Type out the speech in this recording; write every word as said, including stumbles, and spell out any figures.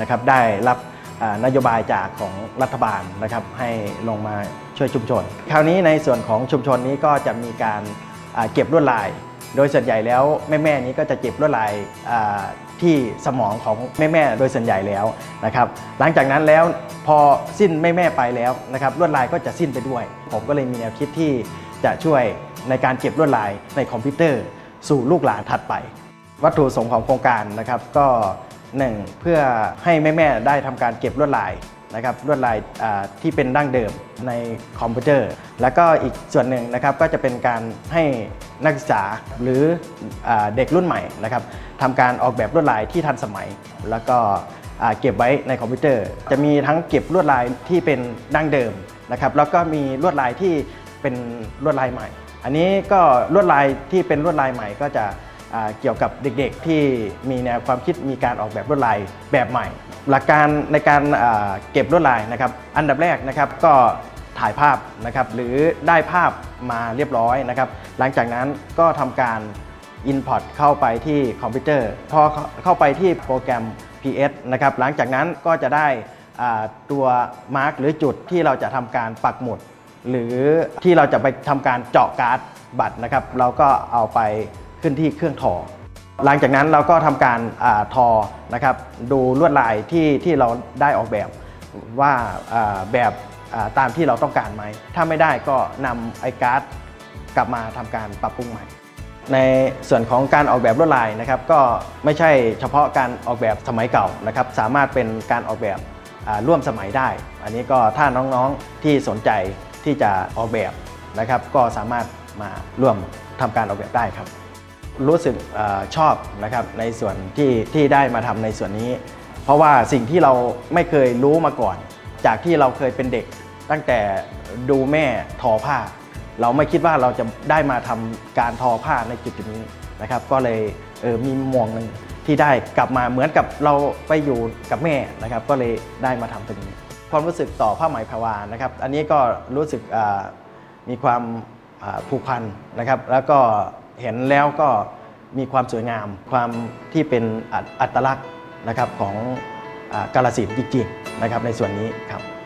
นะครับได้รับนโยบายจากของรัฐบาลนะครับให้ลงมาช่วยชุมชนคราวนี้ในส่วนของชุมชนนี้ก็จะมีการเก็บลวดลายโดยส่วนใหญ่แล้วแม่ๆนี้ก็จะเก็บลวดลายที่สมองของแม่ๆโดยส่วนใหญ่แล้วนะครับหลังจากนั้นแล้วพอสิ้นแม่ๆไปแล้วนะครับลวดลายก็จะสิ้นไปด้วยผมก็เลยมีแนวคิดที่จะช่วยในการเก็บลวดลายในคอมพิวเตอร์สู่ลูกหลานถัดไปวัตถุประสงค์ของโครงการนะครับก็หนึ่งเพื่อให้แม่ๆได้ทำการเก็บลวดลายนะครับลวดลายที่เป็นดั้งเดิมในคอมพิวเตอร์แล้วก็อีกส่วนหนึ่งนะครับก็จะเป็นการให้นักศึกษาหรือเด็กรุ่นใหม่นะครับทำการออกแบบลวดลายที่ทันสมัยแล้วก็เก็บไว้ในคอมพิวเตอร์จะมีทั้งเก็บลวดลายที่เป็นดั้งเดิมนะครับแล้วก็มีลวดลายที่เป็นลวดลายใหม่อันนี้ก็ลวดลายที่เป็นลวดลายใหม่ก็จะเกี่ยวกับเด็กๆที่มีแนวความคิดมีการออกแบบลวดลายแบบใหม่หลักการในการเก็บลวดลายนะครับอันดับแรกนะครับก็ถ่ายภาพนะครับหรือได้ภาพมาเรียบร้อยนะครับหลังจากนั้นก็ทำการ Import เข้าไปที่คอมพิวเตอร์พอเข้าไปที่โปรแกรม พี เอส นะครับหลังจากนั้นก็จะได้ตัวมาร์กหรือจุดที่เราจะทำการปักหมุดหรือที่เราจะไปทำการเจาะการ์ดบัตรนะครับเราก็เอาไปขึ้นที่เครื่องทอหลังจากนั้นเราก็ทำการทอนะครับดูลวดลายที่ที่เราได้ออกแบบว่าแบบตามที่เราต้องการไหมถ้าไม่ได้ก็นำไอ้การ์ดกลับมาทำการปรับปรุงใหม่ในส่วนของการออกแบบลวดลายนะครับก็ไม่ใช่เฉพาะการออกแบบสมัยเก่านะครับสามารถเป็นการออกแบบร่วมสมัยได้อันนี้ก็ถ้าน้องๆที่สนใจที่จะออกแบบนะครับก็สามารถมาร่วมทำการออกแบบได้ครับรู้สึกชอบนะครับในส่วนที่ที่ได้มาทำในส่วนนี้เพราะว่าสิ่งที่เราไม่เคยรู้มาก่อนจากที่เราเคยเป็นเด็กตั้งแต่ดูแม่ทอผ้าเราไม่คิดว่าเราจะได้มาทำการทอผ้าในจุดนี้นะครับก็เลยเออมีมองหนึ่งที่ได้กลับมาเหมือนกับเราไปอยู่กับแม่นะครับก็เลยได้มาทำตรงนี้ความรู้สึกต่อผ้าไหมพะวานะครับอันนี้ก็รู้สึกมีความผูกพันนะครับแล้วก็เห็นแล้วก็มีความสวยงามความที่เป็นอัตลักษณ์นะครับของกาฬสินธุ์จริงๆนะครับในส่วนนี้ครับ